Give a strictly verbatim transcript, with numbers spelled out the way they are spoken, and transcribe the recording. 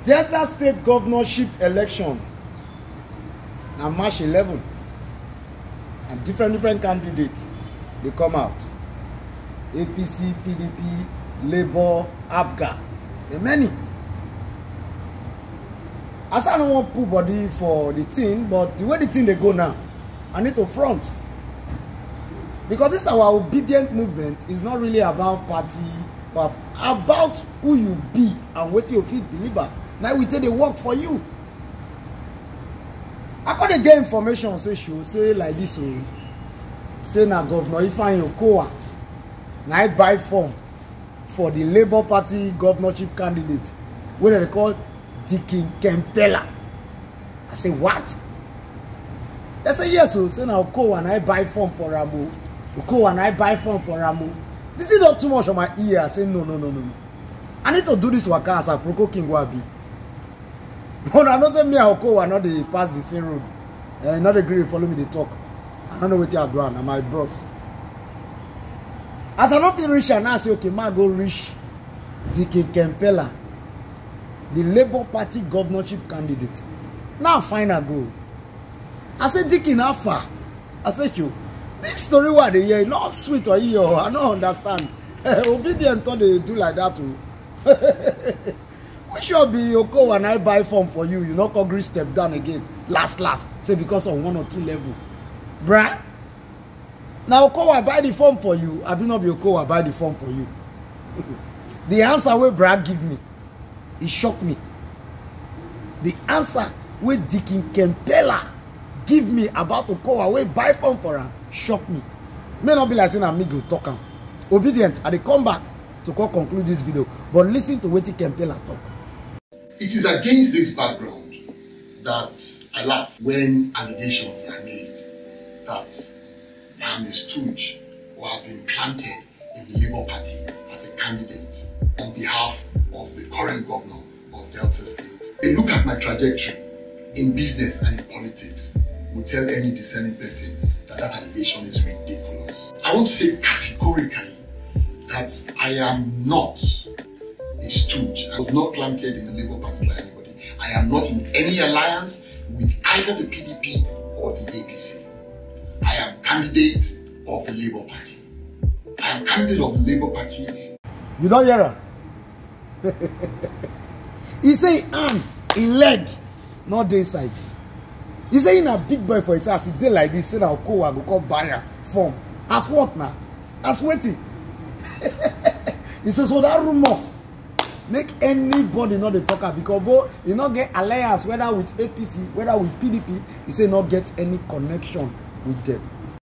Delta State governorship election na March eleventh, and different different candidates they come out. A P C, P D P, Labour, A B G A, there are many. As I don't want to put body for the thing, but the way the thing they go now, I need to front. Because this our obedient movement is not really about party, but about who you be and what you feel deliver. Now we take the work for you. I got to get information, say show, say like this, so say now Governor Ifeanyi Okowa, now I buy form for the Labour Party governorship candidate, what they call Ken Pela. I say what? They say yes, so say now Okowa and I buy form for Rambo. Okowa and I buy form for Rambo. This is not too much on my ear. I say no, no, no, no. I need to do this waka as a Proko King Wabi. But I don't say me and Okowa not the pass the same road. Uh, not agree follow me they talk. I don't know what you are doing. I'm my bros. As I don't feel rich and I say okay, ma go reach Ken Pela, the Labour Party governorship candidate. Now find a go. I said Dickie how far? I said you. This story what they hear not sweet or you. I don't understand. Obedient thought they do like that too. We should be Okowa and I buy form for you. You not agree step down again. Last last. Say because of one or two level. Bruh. Now Okowa buy the form for you. I be not be Okowa buy the form for you. The answer where Brad give me, it shocked me. The answer where Ken Pela give me about Okowa where buy form for her shocked me. May not be like saying I'm me go talk am. Obedient, I dey come back to go conclude this video, but listen to what Ken Pela talk. It is against this background that I laugh when allegations are made that I am a stooge or have been planted in the Labour Party as a candidate on behalf of the current governor of Delta State. A look at my trajectory in business and in politics will tell any discerning person that that allegation is ridiculous. I want to say categorically that I am not a stooge. I was not planted in the Labour Party by anybody. I am not in any alliance with either the P D P or the A P C. I am candidate of the Labour Party. I am candidate of the Labour Party. You don't hear him? He say arm, he leg, not the inside. He say in a big boy for his ass, he did like this, say that Okowa go call buyer form. As what now? As waiting. He says so that rumor make anybody not the talker because both you not get alliance whether with A P C, whether with P D P, he say not get any connection with them.